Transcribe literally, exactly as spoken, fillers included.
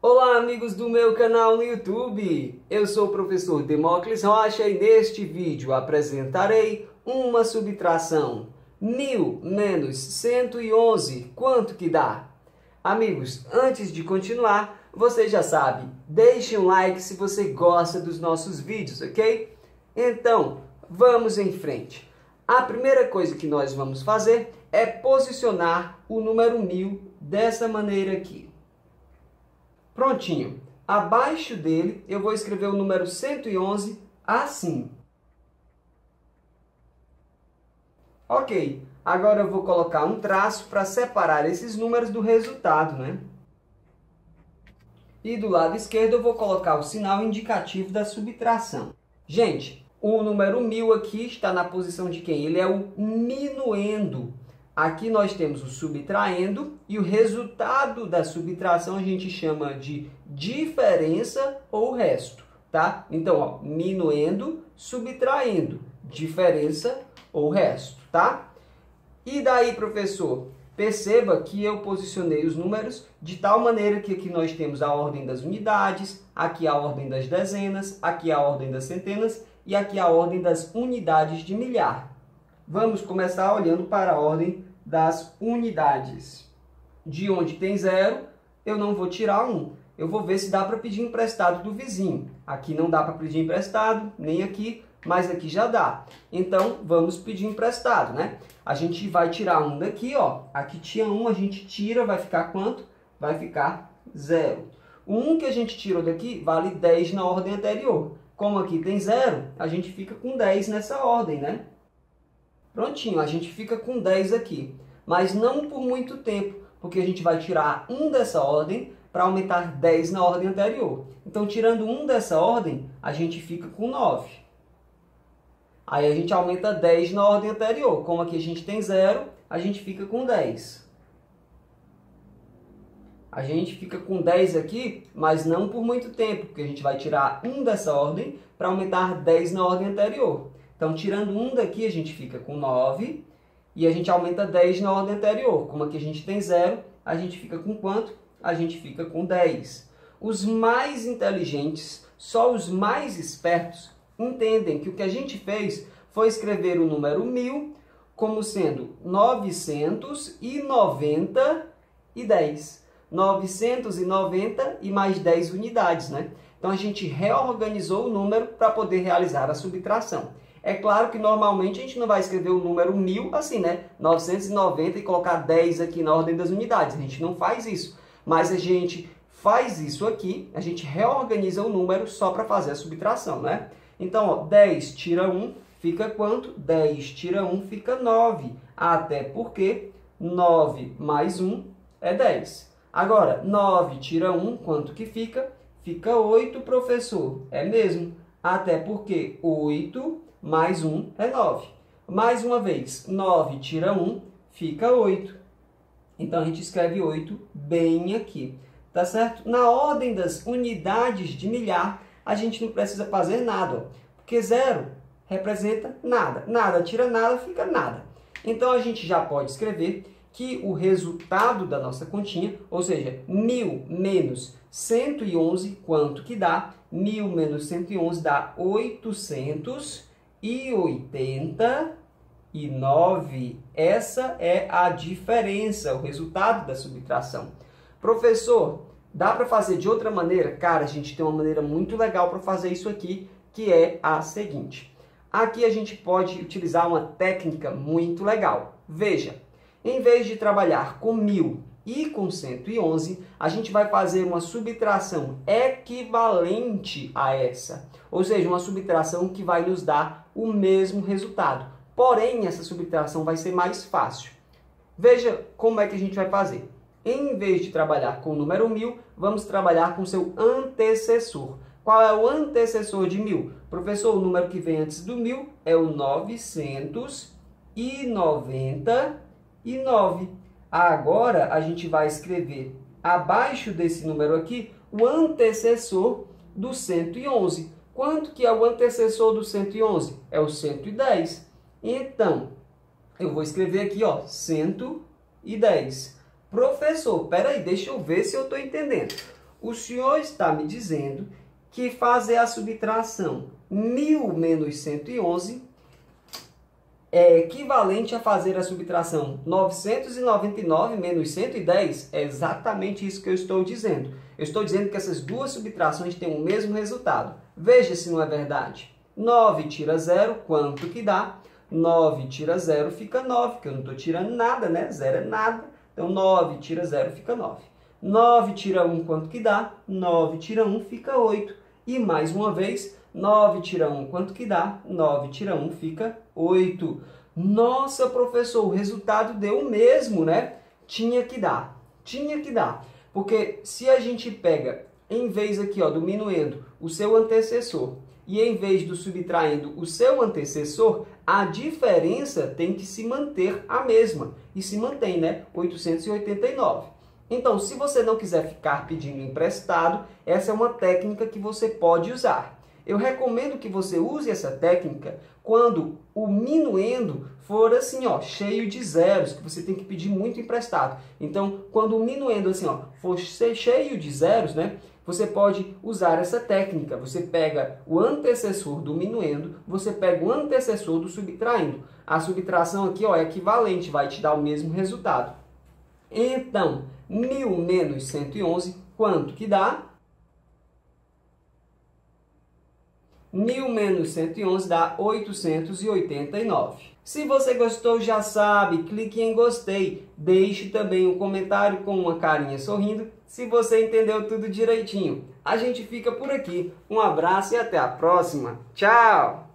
Olá, amigos do meu canal no YouTube. Eu sou o professor Demócles Rocha e neste vídeo apresentarei uma subtração. mil menos cento e onze, quanto que dá? Amigos, antes de continuar, você já sabe, deixe um like se você gosta dos nossos vídeos, ok? Então, vamos em frente. A primeira coisa que nós vamos fazer é posicionar o número mil dessa maneira aqui. Prontinho. Abaixo dele, eu vou escrever o número cento e onze assim. Ok. Agora eu vou colocar um traço para separar esses números do resultado, né? E do lado esquerdo eu vou colocar o sinal indicativo da subtração. Gente, o número mil aqui está na posição de quem? Ele é o minuendo. Aqui nós temos o subtraindo e o resultado da subtração a gente chama de diferença ou resto, tá? Então, ó, minuendo, subtraindo, diferença ou resto, tá? E daí, professor, perceba que eu posicionei os números de tal maneira que aqui nós temos a ordem das unidades, aqui a ordem das dezenas, aqui a ordem das centenas e aqui a ordem das unidades de milhar. Vamos começar olhando para a ordem das unidades. De onde tem zero, eu não vou tirar um. Eu vou ver se dá para pedir emprestado do vizinho. Aqui não dá para pedir emprestado, nem aqui, mas aqui já dá. Então, vamos pedir emprestado, né? A gente vai tirar um daqui, ó. Aqui tinha um, a gente tira, vai ficar quanto? Vai ficar zero. O um que a gente tirou daqui vale dez na ordem anterior. Como aqui tem zero, a gente fica com dez nessa ordem, né? Prontinho, a gente fica com dez aqui. Mas não por muito tempo, porque a gente vai tirar um dessa ordem para aumentar dez na ordem anterior. Então, tirando um dessa ordem, a gente fica com nove. Aí a gente aumenta dez na ordem anterior. Como aqui a gente tem zero, a gente fica com dez. A gente fica com dez aqui, mas não por muito tempo, porque a gente vai tirar um dessa ordem para aumentar dez na ordem anterior. Então, tirando um daqui, a gente fica com nove e a gente aumenta dez na ordem anterior. Como aqui a gente tem zero, a gente fica com quanto? A gente fica com dez. Os mais inteligentes, só os mais espertos, entendem que o que a gente fez foi escrever o número mil como sendo novecentos e noventa e dez. novecentos e noventa e mais dez unidades, né? Então, a gente reorganizou o número para poder realizar a subtração. É claro que normalmente a gente não vai escrever o número mil assim, né? novecentos e noventa e colocar dez aqui na ordem das unidades. A gente não faz isso. Mas a gente faz isso aqui, a gente reorganiza o número só para fazer a subtração, né? Então, ó, dez tira um, fica quanto? dez tira um, fica nove. Até porque nove mais um é dez. Agora, nove tira um, quanto que fica? Fica oito, professor. É mesmo. Até porque oito mais um é nove. Mais uma vez, nove tira um, fica oito. Então, a gente escreve oito bem aqui. Tá certo? Na ordem das unidades de milhar, a gente não precisa fazer nada. Ó, porque zero representa nada. Nada tira nada, fica nada. Então, a gente já pode escrever que o resultado da nossa continha, ou seja, mil menos cento e onze, quanto que dá? mil menos cento e onze dá oitocentos e oitenta e nove. Essa é a diferença, o resultado da subtração. Professor, dá para fazer de outra maneira? Cara, a gente tem uma maneira muito legal para fazer isso aqui, que é a seguinte. Aqui a gente pode utilizar uma técnica muito legal. Veja, em vez de trabalhar com mil e com cento e onze, a gente vai fazer uma subtração equivalente a essa. Ou seja, uma subtração que vai nos dar o mesmo resultado. Porém, essa subtração vai ser mais fácil. Veja como é que a gente vai fazer. Em vez de trabalhar com o número mil, vamos trabalhar com seu antecessor. Qual é o antecessor de mil? Professor, o número que vem antes do mil é o novecentos e noventa e nove. Agora, a gente vai escrever abaixo desse número aqui o antecessor do cento e onze. Quanto que é o antecessor do cento e onze? É o cento e dez. Então, eu vou escrever aqui, ó, cento e dez. Professor, peraí, deixa eu ver se eu estou entendendo. O senhor está me dizendo que fazer a subtração mil menos cento e onze é equivalente a fazer a subtração novecentos e noventa e nove menos cento e dez? É exatamente isso que eu estou dizendo. Eu estou dizendo que essas duas subtrações têm o mesmo resultado. Veja se não é verdade. nove tira zero, quanto que dá? nove tira zero fica nove, porque eu não estou tirando nada, né? zero é nada. Então, nove tira zero fica nove. nove tira um, quanto que dá? nove tira um fica oito. E mais uma vez, nove tira um, quanto que dá? nove tira um fica oito. Nossa, professor, o resultado deu o mesmo, né? Tinha que dar. Tinha que dar. Porque se a gente pega, em vez aqui, ó, do minuendo, o seu antecessor, e em vez do subtraindo o seu antecessor, a diferença tem que se manter a mesma. E se mantém, né? oitocentos e oitenta e nove. Então, se você não quiser ficar pedindo emprestado, essa é uma técnica que você pode usar. Eu recomendo que você use essa técnica quando o minuendo for assim, ó, cheio de zeros, que você tem que pedir muito emprestado. Então, quando o minuendo assim, ó, for cheio de zeros, né, você pode usar essa técnica. Você pega o antecessor do minuendo, você pega o antecessor do subtraindo. A subtração aqui, ó, é equivalente, vai te dar o mesmo resultado. Então, mil menos cento e onze, quanto que dá? mil menos cento e onze dá oitocentos e oitenta e nove. Se você gostou, já sabe, clique em gostei. Deixe também um comentário com uma carinha sorrindo, se você entendeu tudo direitinho. A gente fica por aqui. Um abraço e até a próxima. Tchau!